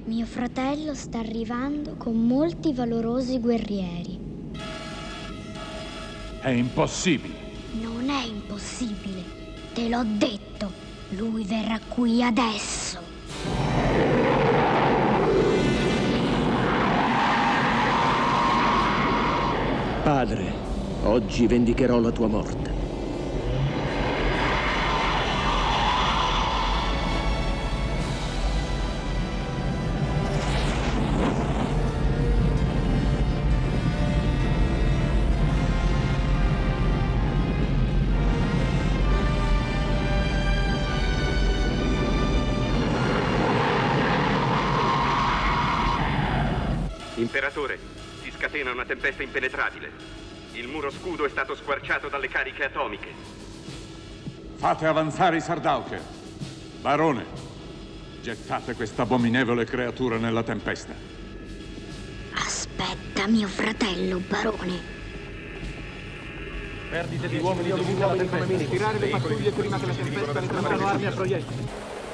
Mio fratello sta arrivando con molti valorosi guerrieri. È impossibile. Non è impossibile, te l'ho detto. Lui verrà qui adesso. Padre, oggi vendicherò la tua morte. Imperatore, si scatena una tempesta impenetrabile. Il muro scudo è stato squarciato dalle cariche atomiche. Fate avanzare i Sardaukar. Barone, gettate questa abominevole creatura nella tempesta. Aspetta, mio fratello, barone. Perdite di uomini dovute alla tempesta. Tirare le pattuglie prima che la tempesta ne trasformi armi a proiettili.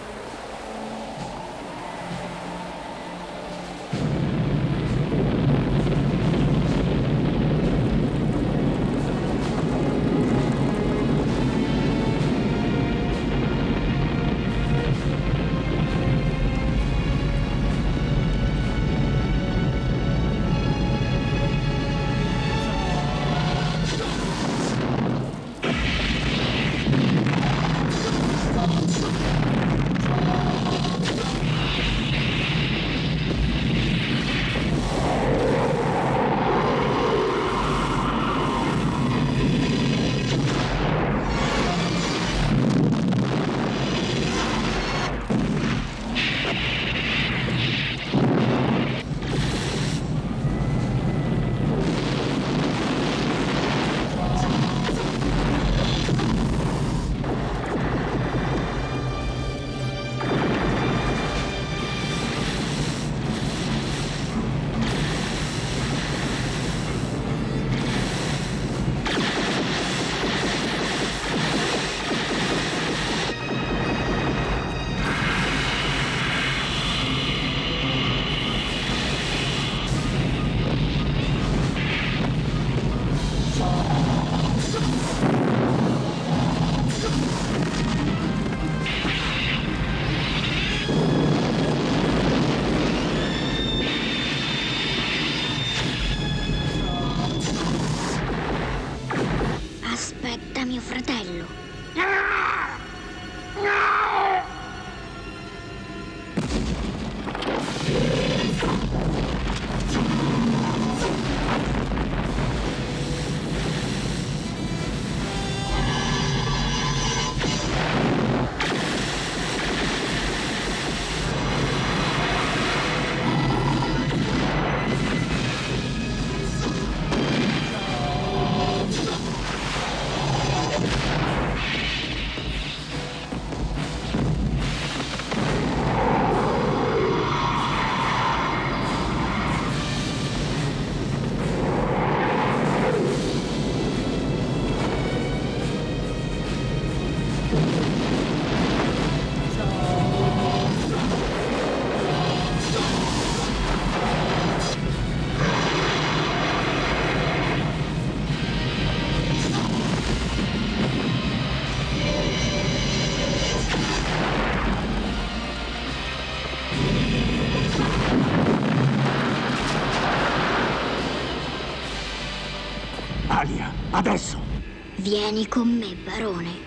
Aspetta, mio fratello. Alia, adesso! Vieni con me, barone.